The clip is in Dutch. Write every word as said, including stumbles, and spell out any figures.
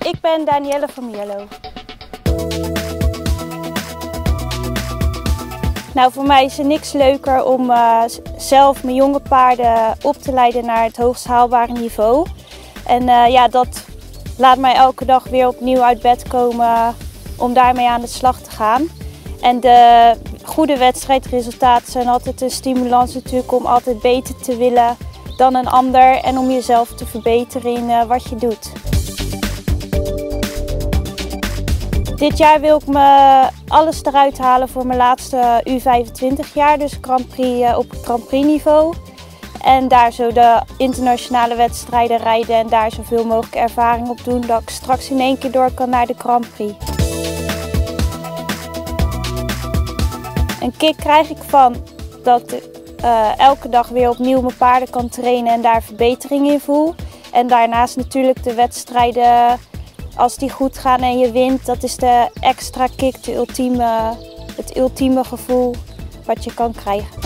Ik ben Danielle van Mierlo. Nou, voor mij is er niks leuker om uh, zelf mijn jonge paarden op te leiden naar het hoogst haalbare niveau. En uh, ja, dat laat mij elke dag weer opnieuw uit bed komen om daarmee aan de slag te gaan. En de goede wedstrijdresultaten zijn altijd een stimulans natuurlijk om altijd beter te willen dan een ander en om jezelf te verbeteren in uh, wat je doet. Dit jaar wil ik me alles eruit halen voor mijn laatste U vijfentwintig jaar, dus Grand Prix op Grand Prix niveau. En daar zo de internationale wedstrijden rijden en daar zoveel mogelijk ervaring op doen, dat ik straks in één keer door kan naar de Grand Prix. Een kick krijg ik van dat ik uh, elke dag weer opnieuw mijn paarden kan trainen en daar verbetering in voel. En daarnaast natuurlijk de wedstrijden, als die goed gaan en je wint, dat is de extra kick, de ultieme, het ultieme gevoel wat je kan krijgen.